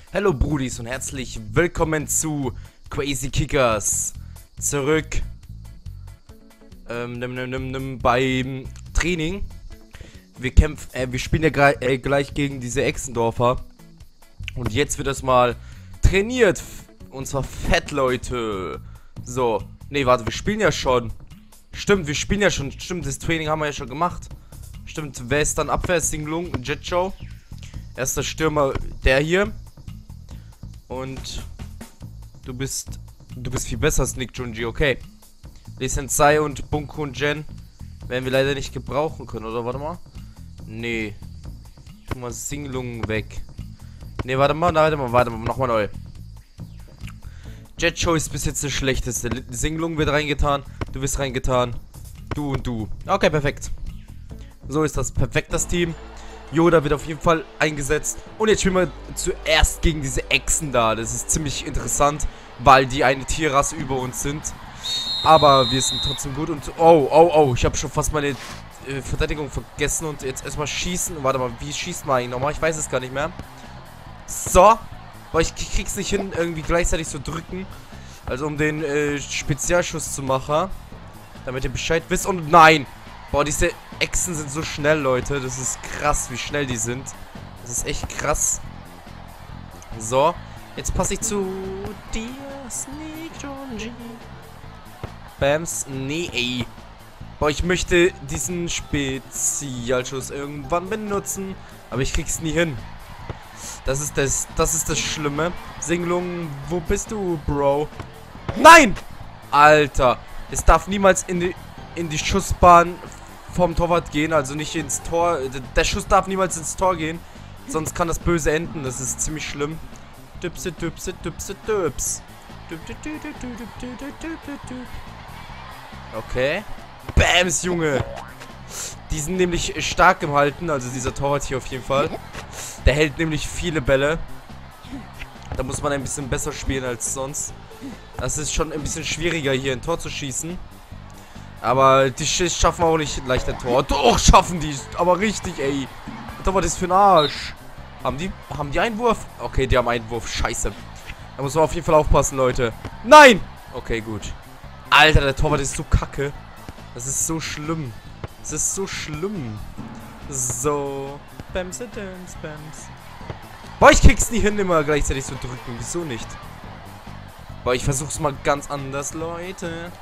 Hallo Brudis und herzlich willkommen zu Crazy Kickers. Zurück beim Training. Wir spielen ja gleich gegen diese Exendorfer. Und jetzt wird das mal trainiert. Und zwar fett, Leute. So, nee, warte, wir spielen ja schon. Stimmt, wir spielen ja schon. Stimmt, das Training haben wir ja schon gemacht. Stimmt, wer ist dann Abwehr? Singlung, Jet Show. Erster Stürmer, der hier. Und du bist viel besser als Nick Junji, okay. Lee Sensei und Bunko und Jen werden wir leider nicht gebrauchen können, oder? Warte mal. Nee. Tu mal Singlung weg. Nee, warte mal, nochmal neu. Jet Show ist bis jetzt das schlechteste. Singlung wird reingetan, du wirst reingetan. Du und du. Okay, perfekt. So ist das perfekt, das Team. Yoda wird auf jeden Fall eingesetzt. Und jetzt spielen wir zuerst gegen diese Echsen da. Das ist ziemlich interessant, weil die eine Tierrasse über uns sind. Aber wir sind trotzdem gut. Und oh, ich habe schon fast meine Verteidigung vergessen. Und jetzt erstmal schießen. Warte mal, wie schießt man eigentlich nochmal? Ich weiß es gar nicht mehr. So. Aber ich krieg's nicht hin, irgendwie gleichzeitig zu drücken. Also um den Spezialschuss zu machen. Damit ihr Bescheid wisst. Und nein! Boah, diese Echsen sind so schnell, Leute. Das ist krass, wie schnell die sind. Das ist echt krass. So, jetzt passe ich zu dir, Sneak Junji. Bams. Nee, ey. Boah, ich möchte diesen Spezialschuss irgendwann benutzen. Aber ich krieg's nie hin. Das ist das Schlimme. Singlung, wo bist du, Bro? Nein! Alter. Es darf niemals in die Schussbahn vom Torwart gehen, also nicht ins Tor. Der Schuss darf niemals ins Tor gehen, sonst kann das böse enden. Das ist ziemlich schlimm. Düpse, düpse, düpse, düps. Okay. Bams, Junge. Die sind nämlich stark im Halten, also dieser Torwart hier auf jeden Fall. Der hält nämlich viele Bälle. Da muss man ein bisschen besser spielen als sonst. Das ist schon ein bisschen schwieriger, hier ein Tor zu schießen. Aber die schaffen auch nicht leicht ein Tor. Doch, schaffen die. Aber richtig, ey. Was war das für ein Arsch? Haben die Einwurf? Okay, die haben Einwurf. Scheiße. Da muss man auf jeden Fall aufpassen, Leute. Nein! Okay, gut. Alter, der Torwart ist so kacke. Das ist so schlimm. Das ist so schlimm. So. Bams, Bams, Bams. Boah, ich krieg's nie hin, immer gleichzeitig zu drücken. Wieso nicht? Boah, ich versuch's mal ganz anders, Leute.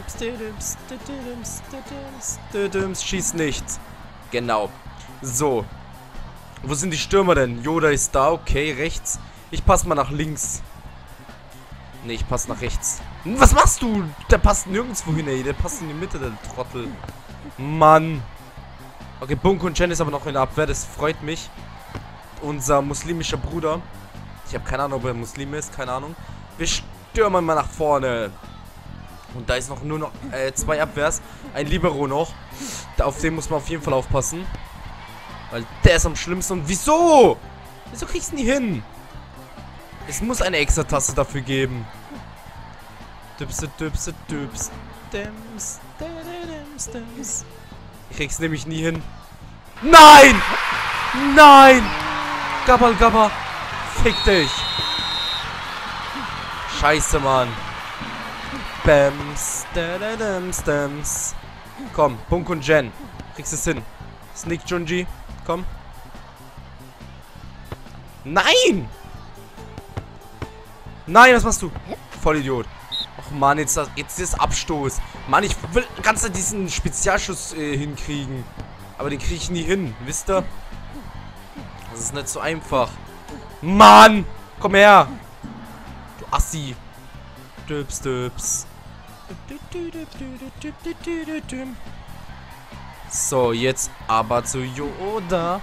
Schieß nichts. Genau. So. Wo sind die Stürmer denn? Yoda ist da, okay, rechts. Ich passe mal nach links. Ne, ich passe nach rechts. Was machst du? Der passt nirgendwo hin, ey. Der passt in die Mitte, der Trottel. Mann. Okay, Bunko und Jen ist aber noch in der Abwehr. Das freut mich. Unser muslimischer Bruder. Ich habe keine Ahnung, ob er Muslim ist. Keine Ahnung. Wir stürmen mal nach vorne. Und da ist nur noch 2 Abwehrs. Ein Libero noch. Auf den muss man auf jeden Fall aufpassen. Weil der ist am schlimmsten. Und wieso? Wieso kriegst du nie hin? Es muss eine extra Taste dafür geben. Düpse, düpse, düps. Dems, dems, dems. Ich krieg's nämlich nie hin. Nein! Nein! Gabba, gabba. Fick dich. Scheiße, Mann. Bams, Dams. Komm, Bunko und Jen. Kriegst es hin. Sneak Junji, komm. Nein! Nein, was machst du? Vollidiot. Och Mann, jetzt ist Abstoß. Mann, ich will ganz diesen Spezialschuss hinkriegen. Aber den kriege ich nie hin, wisst ihr? Das ist nicht so einfach. Mann! Komm her! Du Assi. Düps, düps. So, jetzt aber zu Yoda.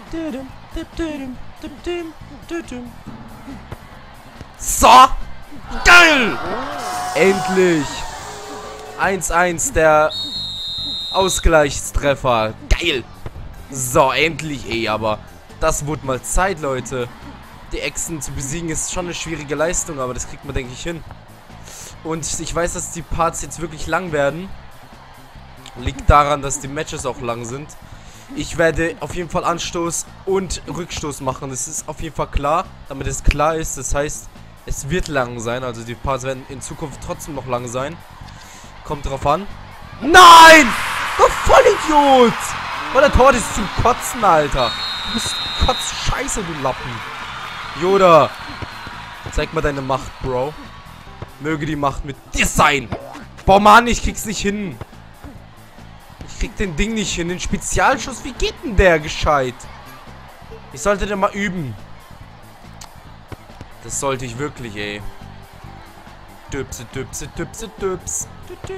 So! Geil! Endlich! 1-1, der Ausgleichstreffer. Geil! So, endlich, ey, aber das wurde mal Zeit, Leute. Die Echsen zu besiegen ist schon eine schwierige Leistung, aber das kriegt man, denke ich, hin. Und ich weiß, dass die Parts jetzt wirklich lang werden. Liegt daran, dass die Matches auch lang sind. Ich werde auf jeden Fall Anstoß und Rückstoß machen. Das ist auf jeden Fall klar, damit es klar ist. Das heißt, es wird lang sein. Also die Parts werden in Zukunft trotzdem noch lang sein. Kommt drauf an. Nein! Du Vollidiot! Oh, der Tor ist zum Kotzen, Alter. Du bist Kotz-Scheiße, du Lappen. Yoda. Zeig mal deine Macht, Bro. Möge die Macht mit dir sein. Boah, Mann, ich krieg's nicht hin. Ich krieg den Ding nicht hin. Den Spezialschuss, wie geht denn der gescheit? Ich sollte den mal üben. Das sollte ich wirklich, ey. Düpse, düpse, düpse, düps.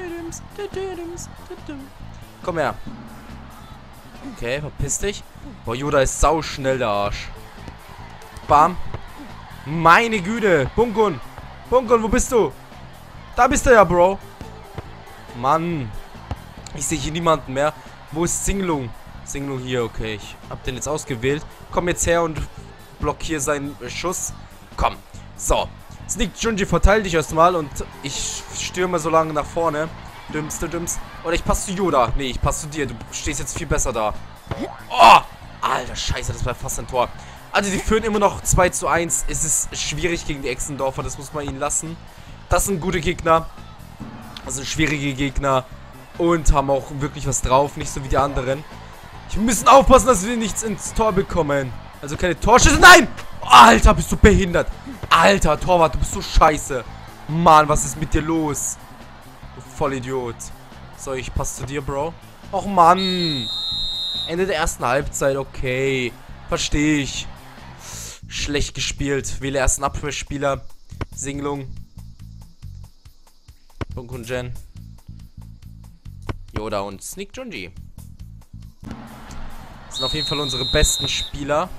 Komm her. Okay, verpiss dich. Boah, Yoda ist sauschnell, der Arsch. Bam. Meine Güte. Bunkun. Bunkun, wo bist du? Da bist du ja, Bro. Mann. Ich sehe hier niemanden mehr. Wo ist Singlung? Singlung hier, okay. Ich hab den jetzt ausgewählt. Komm jetzt her und blockier seinen Schuss. Komm. So. Sneak Junji, verteil dich erstmal und ich stürme so lange nach vorne. Dümmst du dümmst. Oder ich passe zu Yoda. Nee, ich passe zu dir. Du stehst jetzt viel besser da. Oh! Alter, scheiße, das war fast ein Tor. Also, die führen immer noch 2:1. Es ist schwierig gegen die Exendorfer, das muss man ihnen lassen. Das sind gute Gegner. Das sind schwierige Gegner. Und haben auch wirklich was drauf, nicht so wie die anderen. Wir müssen aufpassen, dass wir nichts ins Tor bekommen. Also keine Torschüsse. Nein! Alter, bist du behindert. Alter, Torwart, du bist so scheiße. Mann, was ist mit dir los? Du Vollidiot. So, ich passe zu dir, Bro. Och, Mann. Ende der ersten Halbzeit, okay. Verstehe ich. Schlecht gespielt. Wähle ersten Abwehrspieler. Singlung. Bunkun Jen. Yoda und Sneak Junji. Das sind auf jeden Fall unsere besten Spieler.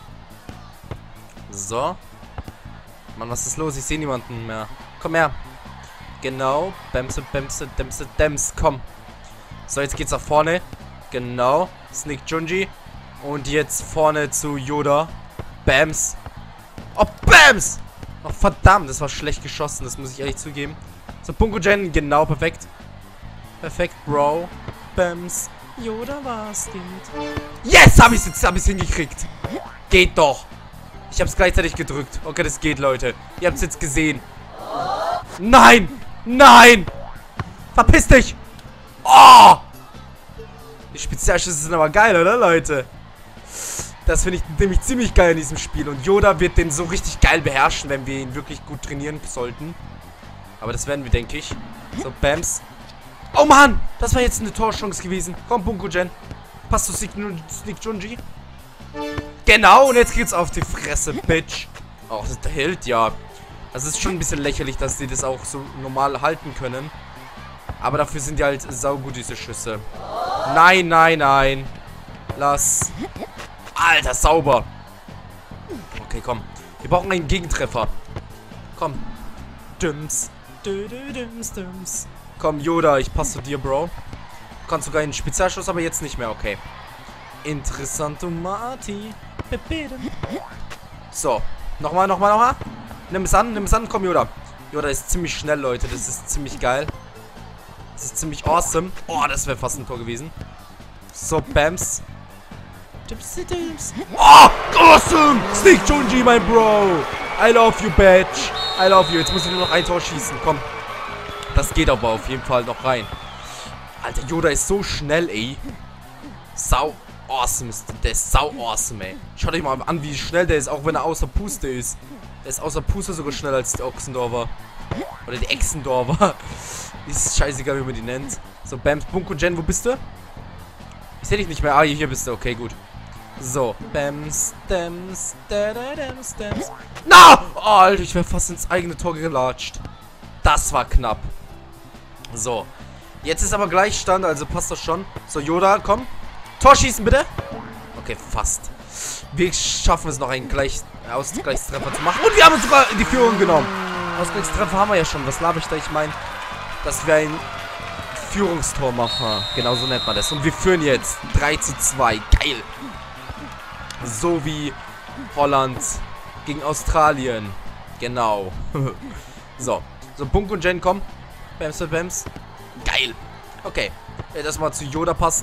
So. Mann, was ist los? Ich sehe niemanden mehr. Komm her. Genau. Bämse, Bämse, Dämse, Däms. Komm. So, jetzt geht's nach vorne. Genau. Sneak Junji. Und jetzt vorne zu Yoda. Bams. Oh, Bams! Oh, verdammt, das war schlecht geschossen. Das muss ich ehrlich zugeben. So, Bunkun Jen. Genau, perfekt. Perfekt, Bro. Bams. Yoda war's, geht. Yes! Hab ich's hingekriegt. Geht doch. Ich hab's gleichzeitig gedrückt. Okay, das geht, Leute. Ihr habt's jetzt gesehen. Nein! Nein! Verpiss dich! Oh! Die Spezialschüsse sind aber geil, oder, Leute? Das finde ich nämlich ziemlich geil in diesem Spiel. Und Yoda wird den so richtig geil beherrschen, wenn wir ihn wirklich gut trainieren sollten. Aber das werden wir, denke ich. So, Bams. Oh, Mann! Das war jetzt eine Torchance gewesen. Komm, Bunkun Jen. Passt zu Sneak Junji. Genau, und jetzt geht's auf die Fresse, Bitch. Oh, das hält, ja. Das ist schon ein bisschen lächerlich, dass die das auch so normal halten können. Aber dafür sind die halt saugut, diese Schüsse. Nein, nein, nein. Lass. Alter, sauber. Okay, komm. Wir brauchen einen Gegentreffer. Komm. Dims. Dims, dims. Komm, Yoda, ich passe zu dir, Bro. Du kannst sogar einen Spezialschuss, aber jetzt nicht mehr, okay. Interessanto Marti. So. Nochmal. Nimm es an, komm, Yoda. Yoda ist ziemlich schnell, Leute. Das ist ziemlich geil. Das ist ziemlich awesome. Oh, das wäre fast ein Tor gewesen. So, Bams. Oh, awesome! Sneak Junji, mein Bro. I love you, Badge. I love you. Jetzt muss ich nur noch ein Tor schießen. Komm. Das geht aber auf jeden Fall noch rein. Alter, Yoda ist so schnell, ey. Sau awesome ist der. Ist sau awesome, ey. Schaut euch mal an, wie schnell der ist, auch wenn er außer Puste ist. Der ist außer Puste sogar schneller als die Ochsendorfer. Oder die Exendorfer. Ist scheißegal, wie man die nennt. So, Bams, Bunkun Jen, wo bist du? Ich sehe dich nicht mehr. Ah, hier bist du. Okay, gut. So. Bams, Dams, Dams, Dams. Na! Oh, Alter, ich wäre fast ins eigene Tor gelatscht. Das war knapp. So. Jetzt ist aber Gleichstand, also passt das schon. So, Yoda, komm. Tor schießen, bitte. Okay, fast. Wir schaffen es noch, einen Ausgleichstreffer zu machen. Und wir haben uns sogar in die Führung genommen. Ausgleichstreffer haben wir ja schon. Was laber ich da? Ich meine, dass wir ein Führungstor machen. Genau so nennt man das. Und wir führen jetzt 3:2. Geil. So wie Holland gegen Australien. Genau. So. So, Bunkun Jen, komm. Bams. Geil. Okay. Das mal zu Yoda passen.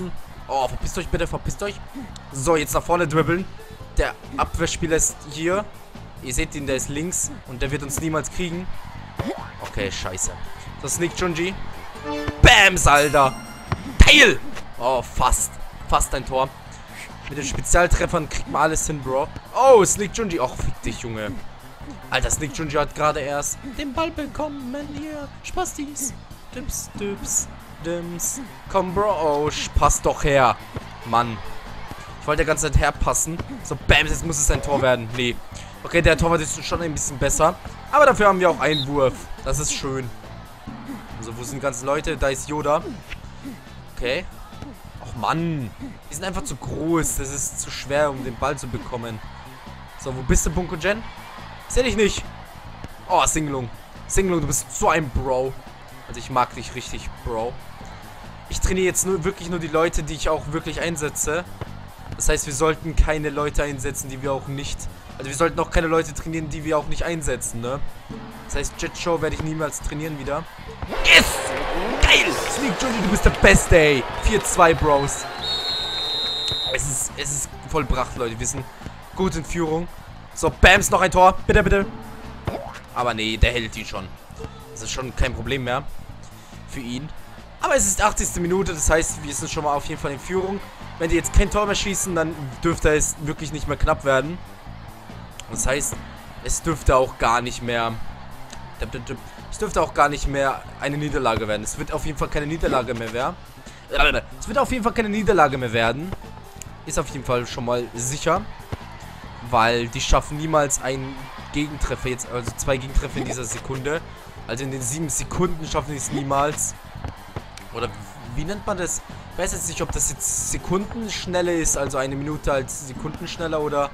Oh, verpisst euch bitte, verpisst euch. So, jetzt nach vorne dribbeln. Der Abwehrspieler ist hier. Ihr seht ihn, der ist links. Und der wird uns niemals kriegen. Okay, scheiße. So, Sneak Junji. Bams, Alter. Geil. Oh, fast. Fast ein Tor. Mit den Spezialtreffern kriegt man alles hin, Bro. Oh, Sneak Junji. Och, fick dich, Junge. Alter, Sneak Junji hat gerade erst den Ball bekommen. Hier, Spastis. Dips, dips, dims. Komm, Bro. Oh, passt doch her. Mann. Ich wollte die ganze Zeit herpassen. So, bam, jetzt muss es ein Tor werden. Nee. Okay, der Torwart ist schon ein bisschen besser. Aber dafür haben wir auch einen Wurf. Das ist schön. Also, wo sind die ganzen Leute? Da ist Yoda. Okay. Och, Mann. Die sind einfach zu groß. Das ist zu schwer, um den Ball zu bekommen. So, wo bist du, Bunko Gen? Seh dich nicht. Oh, Singlung. Singlung, du bist so ein Bro. Also, ich mag dich richtig, Bro. Ich trainiere jetzt wirklich nur die Leute, die ich auch wirklich einsetze. Das heißt, wir sollten keine Leute einsetzen, die wir auch nicht... Also, wir sollten auch keine Leute trainieren, die wir auch nicht einsetzen, ne? Das heißt, Jet Show werde ich niemals trainieren wieder. Yes! Geil! Sneak Junji, du bist der Beste, ey. 4-2, Bros. Es ist vollbracht, Leute. Wir sind gut in Führung. So, Bams, noch ein Tor. Bitte, bitte. Aber nee, der hält ihn schon. Das ist schon kein Problem mehr. Für ihn. Aber es ist 80. Minute, das heißt, wir sind schon mal auf jeden Fall in Führung. Wenn die jetzt kein Tor mehr schießen, dann dürfte es wirklich nicht mehr knapp werden. Das heißt, es dürfte auch gar nicht mehr... Es dürfte auch gar nicht mehr eine Niederlage werden. Es wird auf jeden Fall keine Niederlage mehr werden. Es wird auf jeden Fall keine Niederlage mehr werden. Ist auf jeden Fall schon mal sicher. Weil die schaffen niemals einen Gegentreffer jetzt, also 2 Gegentreffer in dieser Sekunde. Also in den 7 Sekunden schaffen die es niemals. Oder wie nennt man das? Ich weiß jetzt nicht, ob das jetzt Sekundenschnelle ist, also eine Minute als Sekundenschneller oder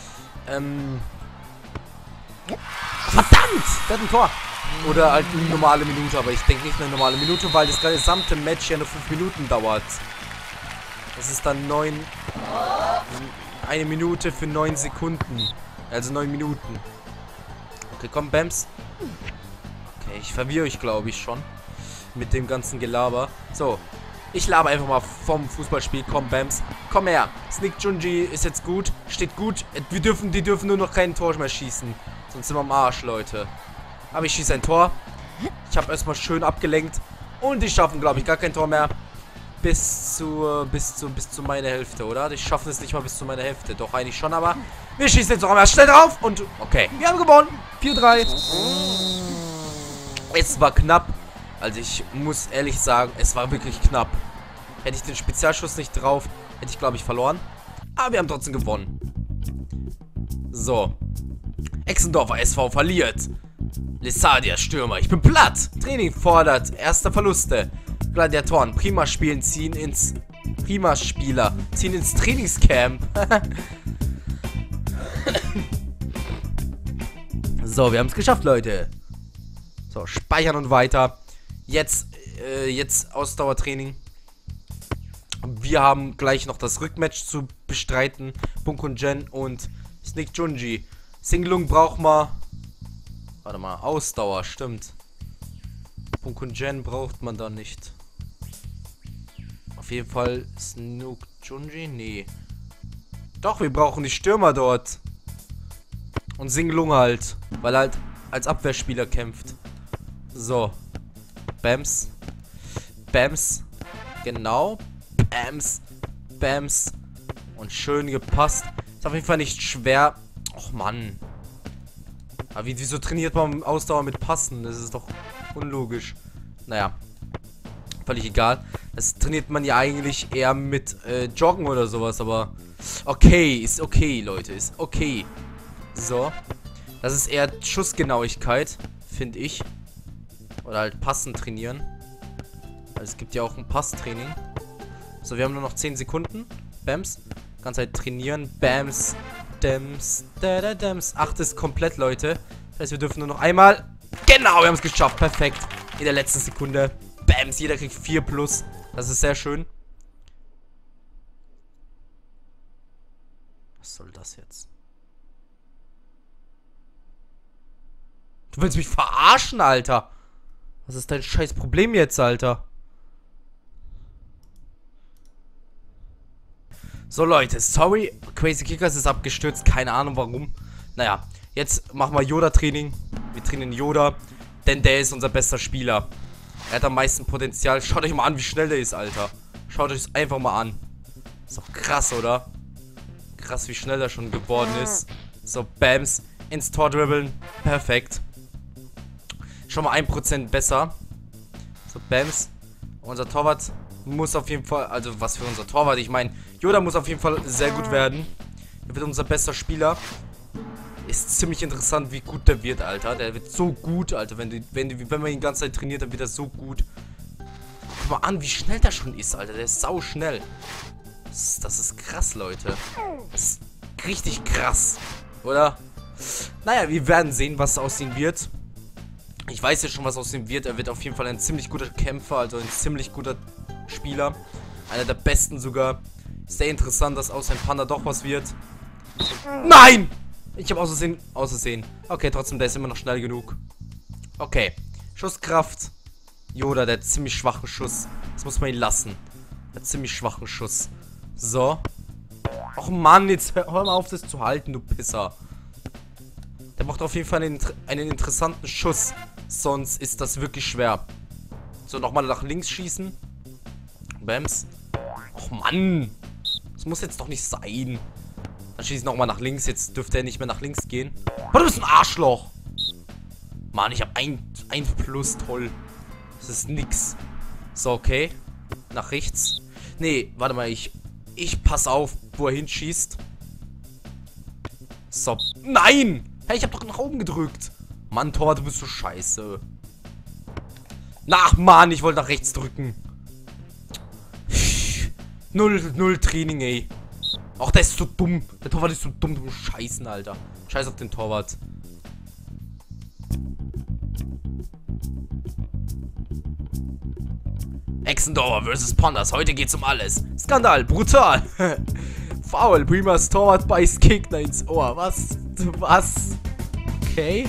verdammt! Der hat ein Tor! Oder halt eine normale Minute, aber ich denke nicht eine normale Minute, weil das gesamte Match ja nur 5 Minuten dauert. Das ist dann 9... Eine Minute für 9 Sekunden. Also 9 Minuten. Okay, komm, Bams. Okay, ich verwirre euch, glaube ich, schon. Mit dem ganzen Gelaber. So. Ich laber einfach mal vom Fußballspiel. Komm, Bams. Komm her. Sneak Junji ist jetzt gut. Steht gut. Die dürfen nur noch kein Tor mehr schießen. Sonst sind wir am Arsch, Leute. Aber ich schieße ein Tor. Ich habe erstmal schön abgelenkt. Und die schaffen, glaube ich, gar kein Tor mehr. Bis zu meiner Hälfte, oder? Die schaffen es nicht mal bis zu meiner Hälfte. Doch, eigentlich schon, aber wir schießen jetzt noch einmal schnell drauf. Und, okay. Wir haben gewonnen. 4-3. Es war knapp. Also ich muss ehrlich sagen, es war wirklich knapp. Hätte ich den Spezialschuss nicht drauf, hätte ich, glaube ich, verloren. Aber wir haben trotzdem gewonnen. So. Exendorfer SV verliert. Lesadia Stürmer. Ich bin platt. Training fordert. Erste Verluste. Gladiatoren. Prima-Spielen ziehen ins... Prima-Spieler. Ziehen ins Trainingscamp. So, wir haben es geschafft, Leute. So, speichern und weiter. Jetzt Ausdauertraining. Wir haben gleich noch das Rückmatch zu bestreiten. Bunko Gen und Sneak Junji. Singlung braucht man. Warte mal, Ausdauer, stimmt. Bunko Gen braucht man da nicht. Auf jeden Fall Sneak Junji? Nee. Doch, wir brauchen die Stürmer dort. Und Singlung halt. Weil er halt als Abwehrspieler kämpft. So. Bams. Bams. Genau. Bams. Bams. Und schön gepasst. Ist auf jeden Fall nicht schwer. Och, Mann. Aber wieso trainiert man Ausdauer mit Passen? Das ist doch unlogisch. Naja. Völlig egal. Das trainiert man ja eigentlich eher mit Joggen oder sowas. Aber okay. Ist okay, Leute. Ist okay. So. Das ist eher Schussgenauigkeit, finde ich. Oder halt Passen trainieren. Also es gibt ja auch ein Passtraining. So, wir haben nur noch 10 Sekunden. Bams. Ganze Zeit trainieren. Bams. Dams. Dams. 8 ist komplett, Leute. Das heißt, wir dürfen nur noch einmal. Genau, wir haben es geschafft. Perfekt. In der letzten Sekunde. Bams. Jeder kriegt 4 plus. Das ist sehr schön. Was soll das jetzt? Du willst mich verarschen, Alter. Was ist dein scheiß Problem jetzt, Alter? So, Leute, sorry, Crazy Kickers ist abgestürzt, keine Ahnung warum. Naja, jetzt machen wir Yoda-Training. Wir trainieren Yoda, denn der ist unser bester Spieler. Er hat am meisten Potenzial. Schaut euch mal an, wie schnell der ist, Alter. Schaut euch das einfach mal an. Ist doch krass, oder? Krass, wie schnell er schon geworden ist. So, Bams, ins Tor dribbeln. Perfekt. Schon mal 1% besser. So, Bams. Unser Torwart muss auf jeden Fall, also was für unser Torwart, ich meine, Yoda muss auf jeden Fall sehr gut werden. Er wird unser bester Spieler. Ist ziemlich interessant, wie gut der wird, Alter. Der wird so gut, Alter. Wenn man ihn die ganze Zeit trainiert, dann wird er so gut. Guck mal an, wie schnell der schon ist, Alter. Der ist sau schnell. Das ist krass, Leute. Das ist richtig krass, oder? Naja, wir werden sehen, was aus ihm wird. Ich weiß ja schon, was aus ihm wird. Er wird auf jeden Fall ein ziemlich guter Kämpfer, also ein ziemlich guter Spieler. Einer der besten sogar. Sehr interessant, dass aus einem Panda doch was wird. Nein! Ich habe außersehen. Okay, trotzdem, der ist immer noch schnell genug. Okay. Schusskraft. Yoda, der hat ziemlich schwachen Schuss. Das muss man ihn lassen. Der hat ziemlich schwachen Schuss. So. Och Mann, jetzt hör mal auf, das zu halten, du Pisser. Der macht auf jeden Fall einen interessanten Schuss. Sonst ist das wirklich schwer. So, nochmal nach links schießen. Bams. Och Mann. Das muss jetzt doch nicht sein. Dann schieße ich nochmal nach links. Jetzt dürfte er nicht mehr nach links gehen. Aber du bist ein Arschloch. Mann, ich habe ein Plus. Toll. Das ist nix. So, okay. Nach rechts. Nee, warte mal. Ich pass auf, wo er hinschießt. So. Nein! Hey, ich habe doch nach oben gedrückt. Mann, Tor, du bist so scheiße. Ach, Mann, ich wollte nach rechts drücken. Null Training, ey. Ach, der ist so dumm. Der Torwart ist so dumm, du Scheißen, Alter. Scheiß auf den Torwart. Exendorfer vs. Pandas. Heute geht's um alles. Skandal, brutal. Foul, Primas Torwart beißt Gegner ins Ohr. Was? Was? Okay.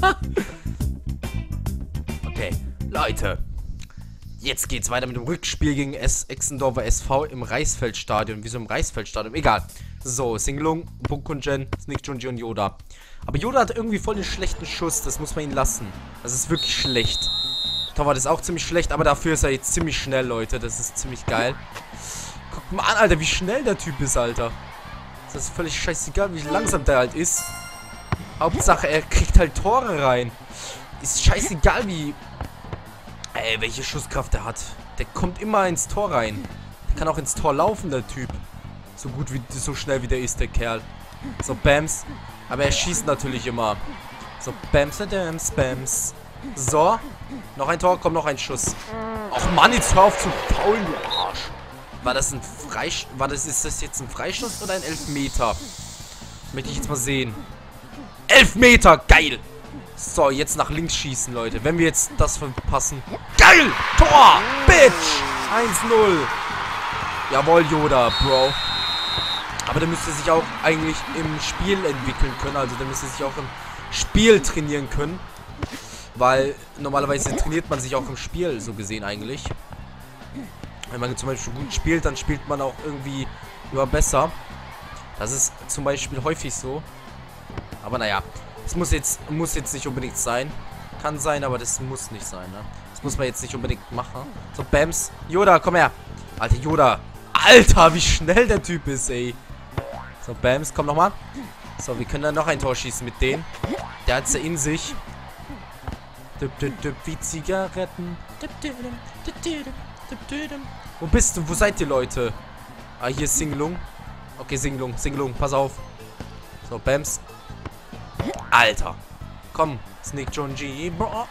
Okay, Leute. Jetzt geht's weiter mit dem Rückspiel gegen Exendorfer SV im Reisfeldstadion. Wieso im Reisfeldstadion? Egal. So, Singlung, Bokunjen, Sneak Junji und Yoda. Aber Yoda hat irgendwie voll den schlechten Schuss. Das muss man ihn lassen. Das ist wirklich schlecht. Torwart ist auch ziemlich schlecht, aber dafür ist er jetzt ziemlich schnell, Leute. Das ist ziemlich geil. Guckt mal an, Alter, wie schnell der Typ ist, Alter. Das ist völlig scheißegal, wie langsam der halt ist. Hauptsache, er kriegt halt Tore rein. Ist scheißegal, wie... Ey, welche Schusskraft der hat. Der kommt immer ins Tor rein. Der kann auch ins Tor laufen, der Typ. So schnell wie der ist, der Kerl. So, Bams. Aber er schießt natürlich immer. So, Bams, Bams, Bams. So. Noch ein Tor, kommt noch ein Schuss. Och Mann, jetzt hör auf zu faulen, du Arsch. War das ein Freistoß? Ist das jetzt ein Freistoß oder ein Elfmeter? Möchte ich jetzt mal sehen. Elfmeter, geil. So, jetzt nach links schießen, Leute. Wenn wir jetzt das verpassen. Geil! Tor! Bitch! 1-0. Jawohl, Yoda, Bro. Aber der müsste sich auch eigentlich im Spiel entwickeln können. Also der müsste sich auch im Spiel trainieren können. Weil normalerweise trainiert man sich auch im Spiel, so gesehen eigentlich. Wenn man zum Beispiel gut spielt, dann spielt man auch irgendwie immer besser. Das ist zum Beispiel häufig so. Aber naja, es muss jetzt nicht unbedingt sein. Kann sein, aber das muss nicht sein, ne? Das muss man jetzt nicht unbedingt machen. So, Bams. Yoda, komm her. Alter, Yoda. Alter, wie schnell der Typ ist, ey. So, Bams, komm nochmal. So, wir können dann noch ein Tor schießen mit denen. Der hat's ja in sich. Wie Zigaretten. Wo bist du? Wo seid ihr, Leute? Ah, hier ist Singlung. Okay, Singlung, pass auf. So, Bams. Alter. Komm, Sneak Junji.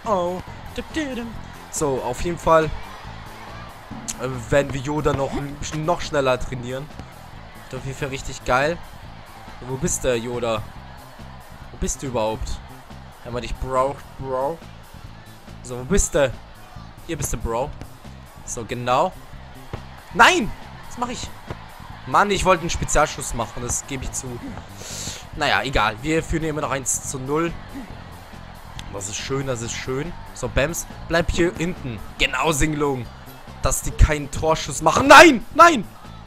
So, auf jeden Fall werden wir Yoda noch schneller trainieren. Das ist auf jeden Fall richtig geil. Wo bist du, Yoda? Wo bist du überhaupt? Wenn man dich braucht, Bro. So, wo bist du? Hier bist du, Bro. So, genau. Nein! Was mache ich? Mann, ich wollte einen Spezialschuss machen. Das gebe ich zu. Naja, egal. Wir führen immer noch 1-0. Das ist schön, das ist schön. So, Bams, bleib hier hinten. Genau, Singlung. Dass die keinen Torschuss machen. Nein! Nein!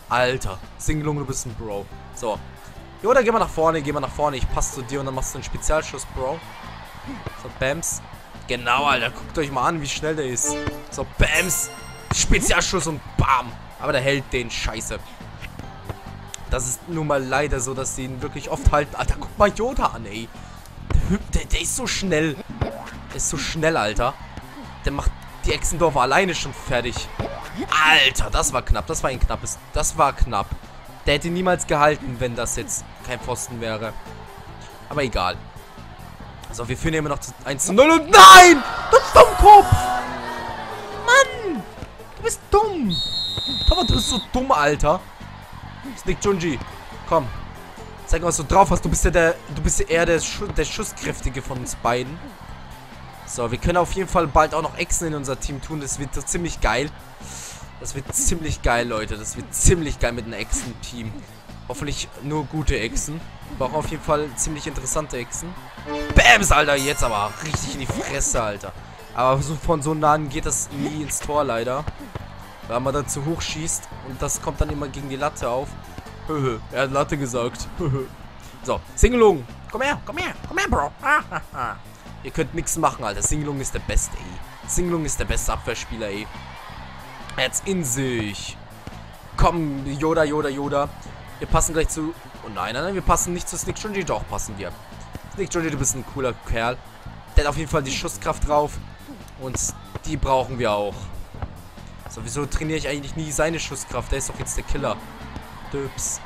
Alter. Singlung, du bist ein Bro. So. Yoda, geh mal nach vorne, geh mal nach vorne. Ich passe zu dir und dann machst du einen Spezialschuss, Bro. So, Bams. Genau, Alter. Guckt euch mal an, wie schnell der ist. So, Bams. Spezialschuss und bam. Aber der hält den Scheiße. Das ist nun mal leider so, dass sie ihn wirklich oft halten. Alter, guck mal Yoda an, ey. Der ist so schnell. Der ist so schnell, Alter. Der macht die Exendorfer alleine schon fertig. Alter, das war knapp. Das war ein knappes. Das war knapp. Der hätte niemals gehalten, wenn das jetzt kein Pfosten wäre. Aber egal. So, wir führen immer noch zu 1:0 und nein! Du Dummkopf! Mann! Du bist dumm! Torwart, du bist so dumm, Alter. Sneak Junji, komm. Zeig mal, was du drauf hast. Du bist ja eher der Schusskräftige von uns beiden. So, wir können auf jeden Fall bald auch noch Echsen in unser Team tun. Das wird so ziemlich geil. Das wird ziemlich geil, Leute. Das wird ziemlich geil mit einem Echsen-Team. Hoffentlich nur gute Echsen. Wir brauchen auf jeden Fall ziemlich interessante Echsen. Bams, Alter. Jetzt aber richtig in die Fresse, Alter. Aber so von so nahen geht das nie ins Tor, leider. Weil man dann zu hoch schießt. Und das kommt dann immer gegen die Latte auf. Er hat Latte gesagt. So, Singelung. Komm her, Bro. Ihr könnt nichts machen, Alter. Singelung ist der Beste, ey. Singelung ist der beste Abwehrspieler, ey. Jetzt in sich. Komm, Yoda. Wir passen gleich zu... Oh nein, wir passen nicht zu Sneak Junji. Doch, passen wir. Sneak Junji, du bist ein cooler Kerl. Der hat auf jeden Fall die Schusskraft drauf. Und die brauchen wir auch. So, wieso trainiere ich eigentlich nie seine Schusskraft? Der ist doch jetzt der Killer. Düps.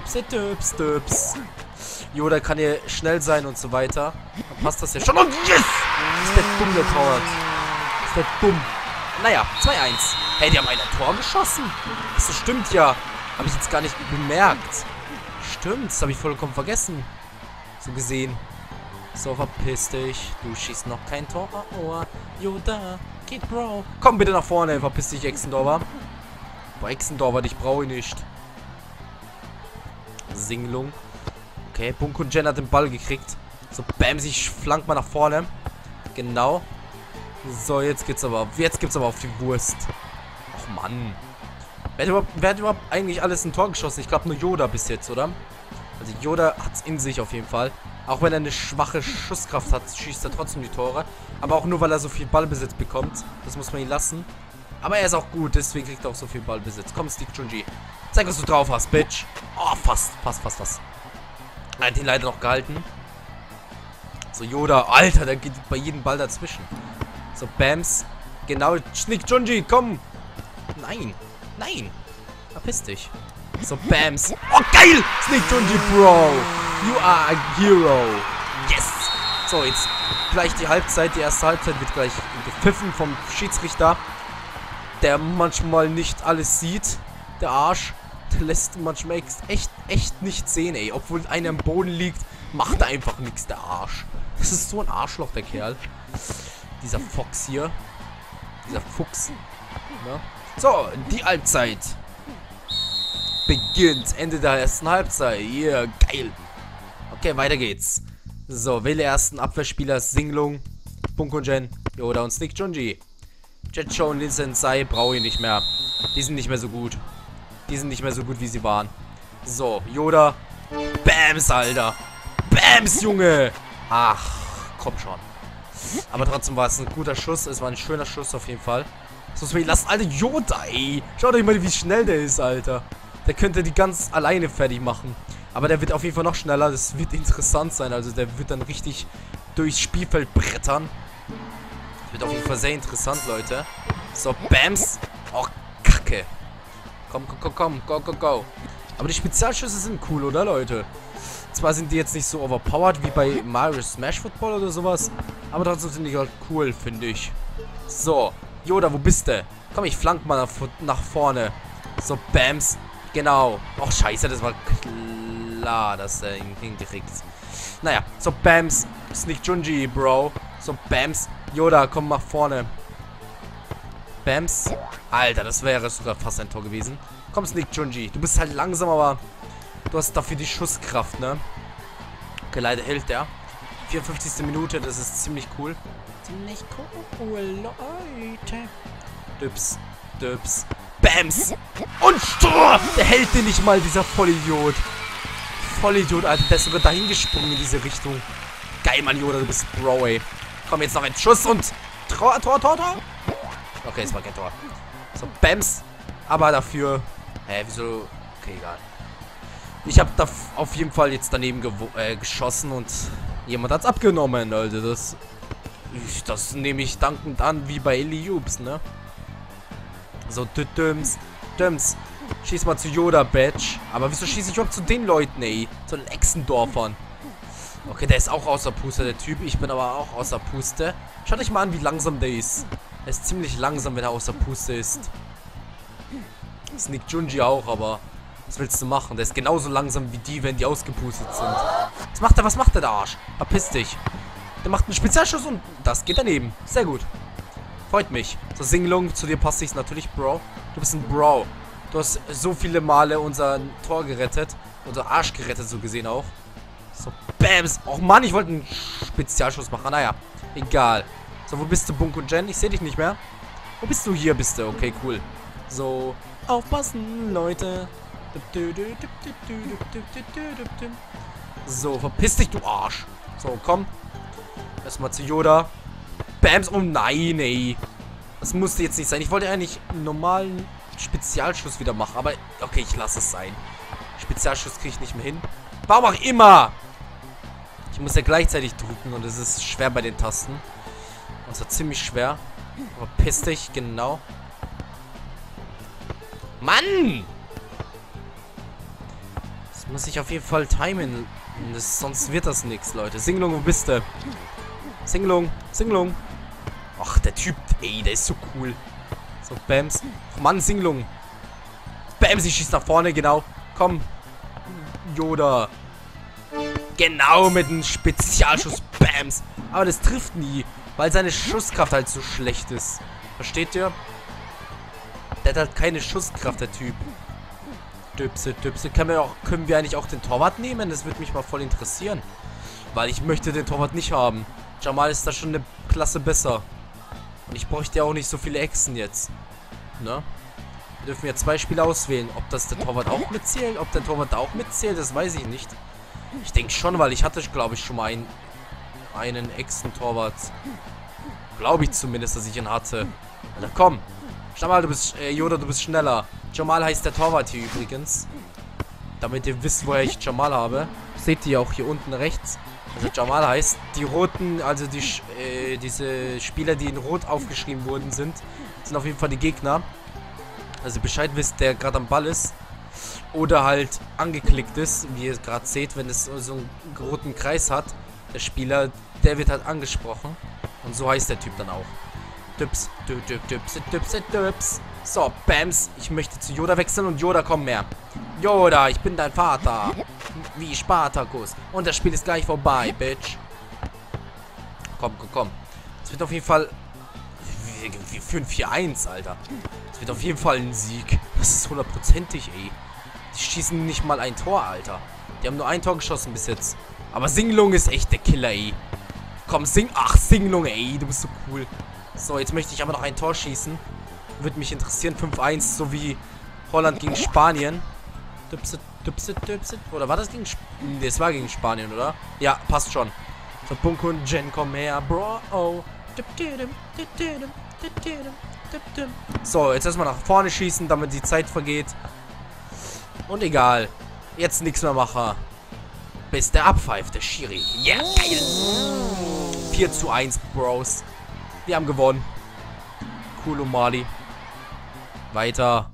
Yoda kann hier schnell sein und so weiter. Dann passt das ja schon. Und yes! Ist der dumm, der Torwart. Ist der dumm. Naja, 2:1. Hey, die haben ein Tor geschossen. Das stimmt ja. Habe ich jetzt gar nicht bemerkt. Stimmt, das habe ich vollkommen vergessen. So gesehen. So, verpiss dich. Du schießt noch kein Tor. Oh, Yoda, geht, Bro. Komm bitte nach vorne. Verpiss dich, Exendorfer. Boah, Exendorfer, dich brauche ich nicht. Singlung. Okay, Bunko Jen hat den Ball gekriegt. So, bam, ich flank mal nach vorne. Genau. So, jetzt gibt's aber auf die Wurst. Och, Mann. Wer hat überhaupt eigentlich alles ein Tor geschossen? Ich glaube nur Yoda bis jetzt, oder? Also Yoda hat's in sich auf jeden Fall. Auch wenn er eine schwache Schusskraft hat, schießt er trotzdem die Tore. Aber auch nur, weil er so viel Ballbesitz bekommt. Das muss man ihn lassen. Aber er ist auch gut, deswegen kriegt er auch so viel Ballbesitz. Komm, Sneak Junji. Zeig, was du drauf hast, Bitch. Oh, fast. Er hat ihn leider noch gehalten. So, Yoda. Alter, der geht bei jedem Ball dazwischen. So, Bams. Genau, Sneak Junji, komm. Nein. Verpiss dich. So, Bams. Oh, geil. Sneak Junji, Bro. You are a hero. Yes. So, jetzt gleich die Halbzeit. Die erste Halbzeit wird gleich gepfiffen vom Schiedsrichter. Der manchmal nicht alles sieht. Der Arsch. Der lässt manchmal echt nichts sehen, ey. Obwohl einer am Boden liegt, macht er einfach nichts, der Arsch. Das ist so ein Arschloch, der Kerl. Dieser Fox hier. Dieser Fuchs. Ja. So, die Halbzeit beginnt. Ende der ersten Halbzeit. Yeah, geil. Okay, weiter geht's. So, wähle ersten Abwehrspieler. Singlung, Bunko Jen, Yoda und Sneak Junji. Jetcho und Lin Sensei brauche ich nicht mehr. Die sind nicht mehr so gut. Die sind nicht mehr so gut, wie sie waren. So, Yoda. Bams, Alter. Bams, Junge. Ach, komm schon. Aber trotzdem war es ein guter Schuss. Es war ein schöner Schuss auf jeden Fall. Das muss man ihn lassen. Alter, Yoda, ey. Schaut euch mal, wie schnell der ist, Alter. Der könnte die ganz alleine fertig machen. Aber der wird auf jeden Fall noch schneller. Das wird interessant sein. Also der wird dann richtig durchs Spielfeld brettern. Das wird auf jeden Fall sehr interessant, Leute. So, Bams. Oh, Kacke. Komm, go. Aber die Spezialschüsse sind cool, oder, Leute? Zwar sind die jetzt nicht so overpowered wie bei Mario Smash Football oder sowas. Aber trotzdem sind die halt cool, finde ich. So, Yoda, wo bist du? Komm, ich flank mal nach vorne. So, Bams. Genau. Och, scheiße, das war klar, dass er ihn hinkriegt. Naja, so, Bams. Sneak Junji, Bro. So, Bams. Yoda, komm nach vorne. Bams. Alter, das wäre sogar fast ein Tor gewesen. Komm, Sneak Junji. Du bist halt langsam, aber du hast dafür die Schusskraft, ne? Okay, leider hält der. 54. Minute, das ist ziemlich cool. Ziemlich cool, Leute. Düps. Bams. Und Stor. Der hält den nicht mal, dieser Vollidiot. Vollidiot, Alter. Der ist sogar dahin gesprungen in diese Richtung. Geil, Mann, Yoda, du bist Bro, ey. Komm, jetzt noch ein Schuss und Tor. Okay, es war kein Tor. So, Bams. Aber dafür... wieso... Okay, egal. Ich habe da auf jeden Fall jetzt daneben geschossen und jemand hat's abgenommen, Alter. Das nehme ich dankend an, wie bei Eliubs, ne? So, Düms. Schieß mal zu Yoda, Badge. Aber wieso schieße ich überhaupt zu den Leuten, ey? Zu den Exendorfern. Okay, der ist auch außer Puste, der Typ. Ich bin aber auch außer Puste. Schaut euch mal an, wie langsam der ist. Er ist ziemlich langsam, wenn er außer Puste ist. Sneak Junji auch, aber... Was willst du machen? Der ist genauso langsam wie die, wenn die ausgepustet sind. Was macht der Arsch? Verpiss dich. Der macht einen Spezialschuss und das geht daneben. Sehr gut. Freut mich. So, Singlung, zu dir passt ich natürlich, Bro. Du bist ein Bro. Du hast so viele Male unser Tor gerettet. Unser Arsch gerettet, so gesehen auch. So, Bams. Och Mann, ich wollte einen Spezialschuss machen. Naja, egal. So, wo bist du, Bunk und Jen? Ich sehe dich nicht mehr. Wo bist du? Hier bist du. Okay, cool. So, aufpassen, Leute. So, verpiss dich, du Arsch. So, komm. Erstmal zu Yoda. Bams. Oh nein, ey. Das musste jetzt nicht sein. Ich wollte eigentlich einen normalen Spezialschuss wieder machen. Aber, okay, ich lasse es sein. Spezialschuss kriege ich nicht mehr hin. Warum auch immer. Ich muss ja gleichzeitig drücken und es ist schwer bei den Tasten. Und zwar ziemlich schwer. Aber piss dich, genau. Mann! Das muss ich auf jeden Fall timen. Sonst wird das nichts, Leute. Singlung, wo bist du? Singlung. Ach, der Typ, ey, der ist so cool. So, Bams. Ach, Mann, Singlung. Bams, ich schieß nach vorne, genau. Komm. Yoda. Genau, mit einem Spezialschuss. Bams. Aber das trifft nie, weil seine Schusskraft halt so schlecht ist. Versteht ihr? Der hat halt keine Schusskraft, der Typ. Düpse. Können wir eigentlich auch den Torwart nehmen? Das würde mich mal voll interessieren. Weil ich möchte den Torwart nicht haben. Jamal ist da schon eine Klasse besser. Und ich bräuchte ja auch nicht so viele Echsen jetzt. Ne? Wir dürfen ja 2 Spieler auswählen. Ob das der Torwart auch mitzählt? Ob der Torwart da auch mitzählt, das weiß ich nicht. Ich denke schon, weil ich hatte, glaube ich, schon mal einen Echsen-Torwart. Glaube ich zumindest, dass ich ihn hatte. Na komm. Jamal, du bist, Yoda, du bist schneller. Jamal heißt der Torwart hier übrigens. Damit ihr wisst, woher ich Jamal habe. Seht ihr auch hier unten rechts. Also Jamal heißt, die roten, also diese Spieler, die in rot aufgeschrieben wurden, sind auf jeden Fall die Gegner. Also Bescheid wisst, der gerade am Ball ist. Oder halt angeklickt ist, wie ihr gerade seht, wenn es so einen roten Kreis hat. Der Spieler, der wird halt angesprochen. Und so heißt der Typ dann auch. Düps. So, Bams. Ich möchte zu Yoda wechseln und Yoda, komm mehr. Yoda, ich bin dein Vater. Wie Spartacus. Und das Spiel ist gleich vorbei, Bitch. Komm. Es wird auf jeden Fall... Wir führen 4-1, Alter. Es wird auf jeden Fall ein Sieg. Das ist 100%ig, ey. Die schießen nicht mal ein Tor, Alter. Die haben nur ein Tor geschossen bis jetzt. Aber Singlung ist echt der Killer, ey. Komm, Singlung, ey. Du bist so cool. So, jetzt möchte ich aber noch ein Tor schießen. Würde mich interessieren. 5-1, so wie Holland gegen Spanien. Düpse. Oder war das gegen Spanien? Nee, es war gegen Spanien, oder? Ja, passt schon. So, Bunko und Jen, komm her, Bro. Oh. So, jetzt erstmal nach vorne schießen, damit die Zeit vergeht. Und egal. Jetzt nichts mehr machen. Bis der abpfeift, der Schiri. Ja, yeah, geil. 4-1, Bros. Wir haben gewonnen. Cool, Mali. Weiter.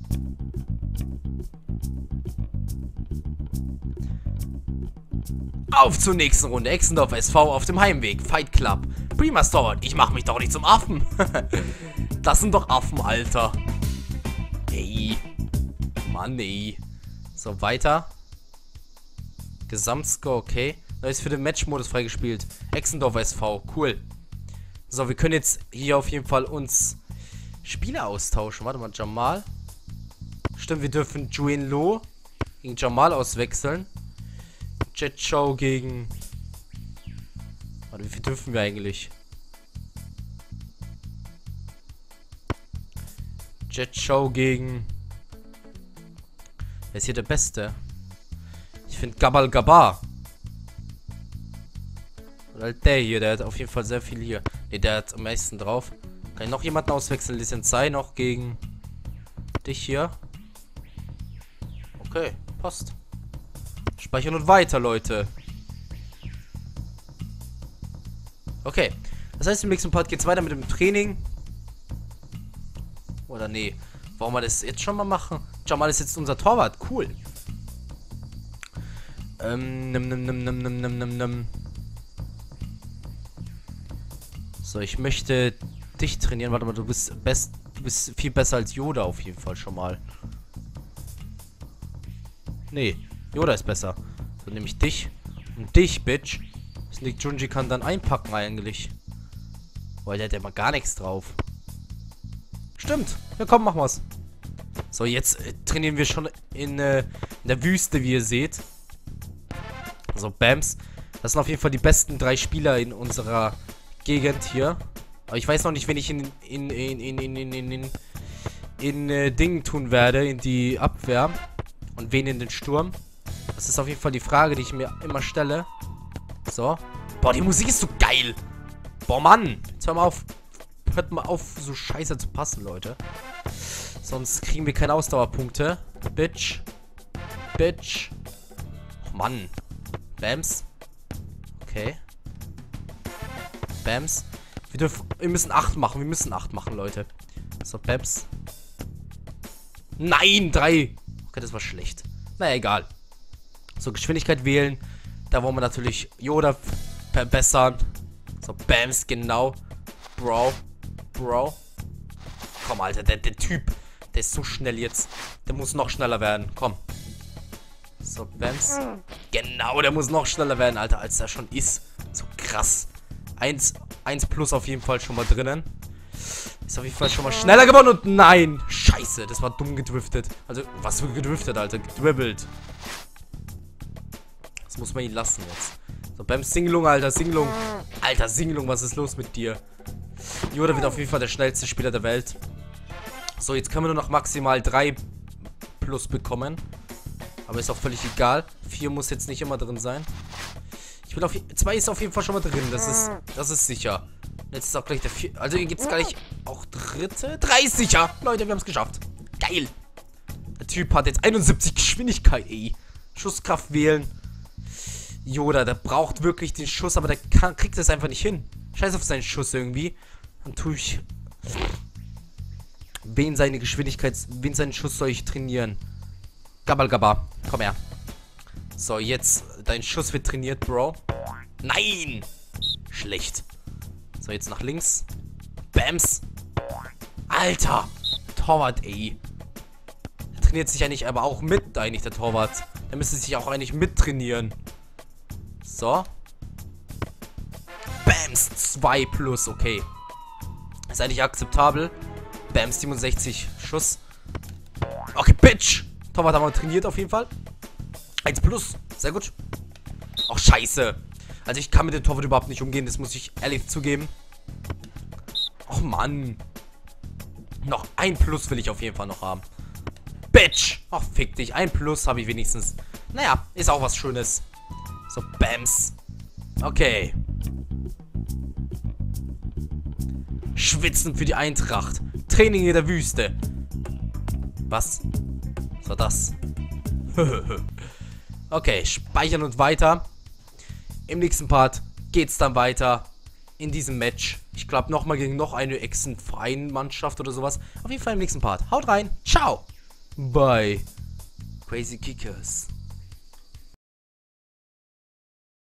Auf zur nächsten Runde. Exendorf SV auf dem Heimweg. Fight Club. Prima Torwart. Ich mach mich doch nicht zum Affen. Das sind doch Affen, Alter. Ey. Mann, ey. So, weiter. Gesamtscore, okay. Neues für den Match-Modus freigespielt. Exendorf SV. Cool. So, wir können jetzt hier auf jeden Fall uns Spieler austauschen. Warte mal, Jamal. Stimmt, wir dürfen Juin Lo gegen Jamal auswechseln. Jet Show gegen... Warte, wie viel dürfen wir eigentlich? Jet Show gegen... Wer ist hier der Beste? Ich finde Gabal Gabar. Oder der hier, der hat auf jeden Fall sehr viel hier. Ne, der hat am meisten drauf. Kann ich noch jemanden auswechseln? Lizenz noch gegen dich hier. Okay, passt. Speichern und weiter, Leute. Okay. Das heißt, im nächsten Part geht es weiter mit dem Training. Oder nee. Wollen wir das jetzt schon mal machen? Jamal ist jetzt unser Torwart. Cool. So, ich möchte dich trainieren. Warte mal, du bist viel besser als Yoda auf jeden Fall schon mal. Nee, Yoda ist besser. So nehme ich dich und dich, Bitch. Sneak Junji kann dann einpacken eigentlich. Weil der hat ja mal gar nichts drauf. Stimmt. Ja komm, machen wir's. So, jetzt trainieren wir schon in der Wüste, wie ihr seht. So, Bams. Das sind auf jeden Fall die besten 3 Spieler in unserer Gegend hier. Aber ich weiß noch nicht, wen ich in Dingen tun werde, in die Abwehr. Und wen in den Sturm. Das ist auf jeden Fall die Frage, die ich mir immer stelle. So. Boah, die Musik ist so geil. Boah, Mann. Jetzt hör mal auf. Hört mal auf, so scheiße zu passen, Leute. Sonst kriegen wir keine Ausdauerpunkte. Bitch. Bitch. Oh, Mann. Bams. Okay. Bams. Wir müssen 8 machen. Wir müssen 8 machen, Leute. So, Bams. Nein, 3. Okay, das war schlecht. Naja, egal. So, Geschwindigkeit wählen. Da wollen wir natürlich Yoda verbessern. So, Bams, genau. Bro. Komm, Alter, der Typ, der ist so schnell jetzt. Der muss noch schneller werden. Komm. So, Bams. Genau, der muss noch schneller werden, Alter, als er schon ist. So krass. 1 plus auf jeden Fall schon mal drinnen. Ist auf jeden Fall schon mal schneller geworden und nein. Scheiße, das war dumm gedriftet. Also, was für gedriftet, Alter? Gedribbelt. Das muss man ihn lassen jetzt. So, Bams, Singelung, Alter, Singelung. Alter, Singelung, was ist los mit dir? Yoda wird auf jeden Fall der schnellste Spieler der Welt. So, jetzt können wir nur noch maximal 3 plus bekommen. Aber ist auch völlig egal. 4 muss jetzt nicht immer drin sein. Ich will auf 2 ist auf jeden Fall schon mal drin. Das ist sicher. Jetzt ist auch gleich der 4. Also hier gibt es gleich auch dritte. 3 ist sicher. Leute, wir haben es geschafft. Geil. Der Typ hat jetzt 71 Geschwindigkeit, ey. Schusskraft wählen. Yoda, der braucht wirklich den Schuss, aber der kriegt es einfach nicht hin. Scheiß auf seinen Schuss irgendwie. Dann tue ich... Wen seinen Schuss soll ich trainieren? Gabal Gabar. Komm her. So, jetzt. Dein Schuss wird trainiert, Bro. Nein! Schlecht. So, jetzt nach links. Bams. Alter! Torwart, ey. Der trainiert sich eigentlich aber auch mit, eigentlich, der Torwart. Der müsste sich auch eigentlich mittrainieren. So. Bams, 2 plus, okay. Ist eigentlich akzeptabel. Bams, 67 Schuss. Okay, Bitch. Torwart haben wir trainiert auf jeden Fall. 1 plus, sehr gut. Ach, scheiße. Also ich kann mit dem Torwart überhaupt nicht umgehen, das muss ich ehrlich zugeben. Och, Mann. Noch 1 plus will ich auf jeden Fall noch haben. Bitch. Ach, fick dich. 1 plus habe ich wenigstens. Naja, ist auch was Schönes. So, Bams. Okay. Schwitzen für die Eintracht. Training in der Wüste. Was? Was war das? Okay, speichern und weiter. Im nächsten Part geht's dann weiter in diesem Match. Ich glaube nochmal gegen noch eine Echsen-Verein-Mannschaft oder sowas. Auf jeden Fall im nächsten Part. Haut rein. Ciao. Bye. Crazy Kickers.